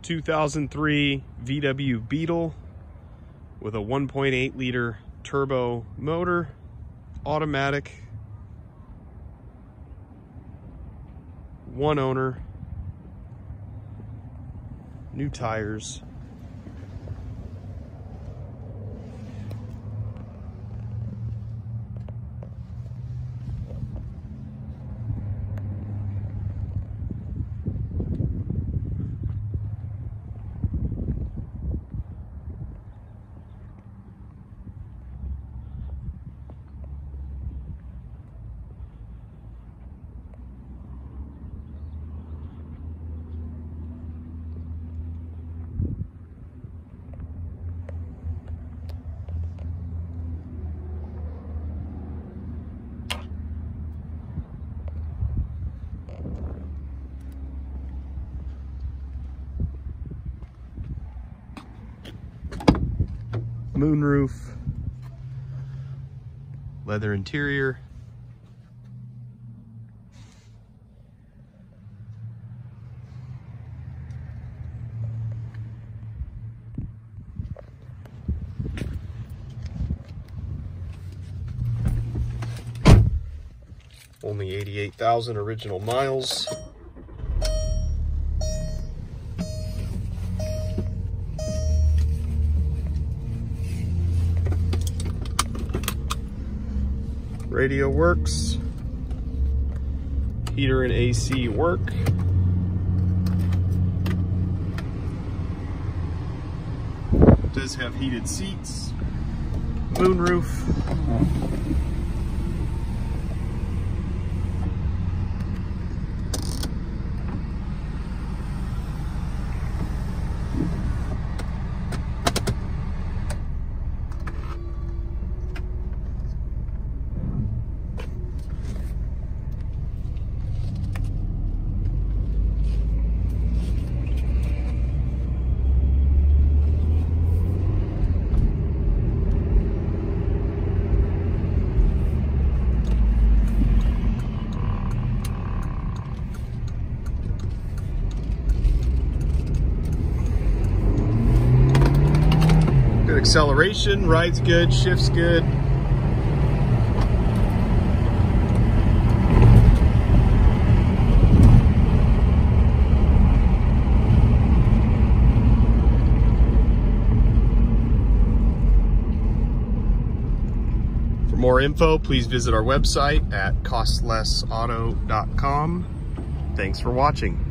2003 VW Beetle with a 1.8 liter turbo motor, automatic, one owner, new tires. Moonroof, leather interior, only 88,000 original miles. Radio works, heater and AC work. Does have heated seats, moonroof. Acceleration, rides good, shifts good. For more info, please visit our website at costlessauto.com. Thanks for watching.